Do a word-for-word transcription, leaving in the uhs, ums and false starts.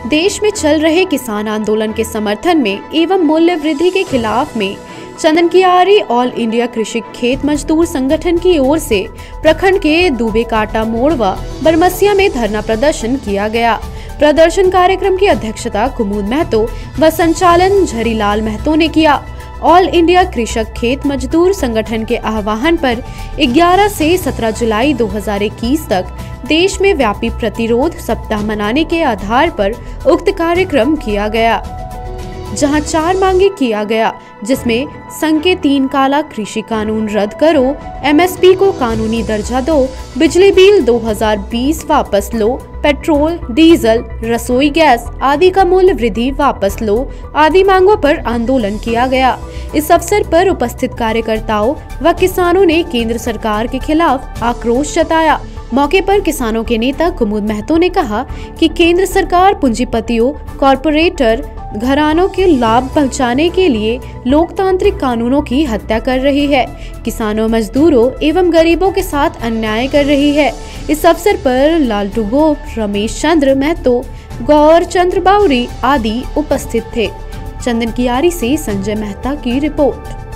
देश में चल रहे किसान आंदोलन के समर्थन में एवं मूल्य वृद्धि के खिलाफ में चंदनकियारी ऑल इंडिया कृषि खेत मजदूर संगठन की ओर से प्रखंड के दुबे काटा मोड़ व बरमसिया में धरना प्रदर्शन किया गया। प्रदर्शन कार्यक्रम की अध्यक्षता कुमुद महतो व संचालन झरीलाल महतो ने किया। ऑल इंडिया कृषक खेत मजदूर संगठन के आह्वान पर ग्यारह से सत्रह जुलाई दो हज़ार इक्कीस तक देश में व्यापी प्रतिरोध सप्ताह मनाने के आधार पर उक्त कार्यक्रम किया गया, जहां चार मांगे किया गया, जिसमें संघ के तीन काला कृषि कानून रद्द करो, एमएसपी को कानूनी दर्जा दो, बिजली बिल दो हज़ार बीस वापस लो, पेट्रोल, डीजल, रसोई गैस आदि का मूल्य वृद्धि वापस लो आदि मांगों पर आंदोलन किया गया। इस अवसर पर उपस्थित कार्यकर्ताओं व किसानों ने केंद्र सरकार के खिलाफ आक्रोश जताया। मौके पर किसानों के नेता कुमुद महतो ने कहा कि केंद्र सरकार पूंजीपतियों, कॉरपोरेटर घरानों के लाभ पहुंचाने के लिए लोकतांत्रिक कानूनों की हत्या कर रही है, किसानों, मजदूरों एवं गरीबों के साथ अन्याय कर रही है। इस अवसर पर लालटू गोप, रमेश चंद्र महतो, गौर चंद्र बावरी आदि उपस्थित थे। चंदनकियारी से संजय मेहता की रिपोर्ट।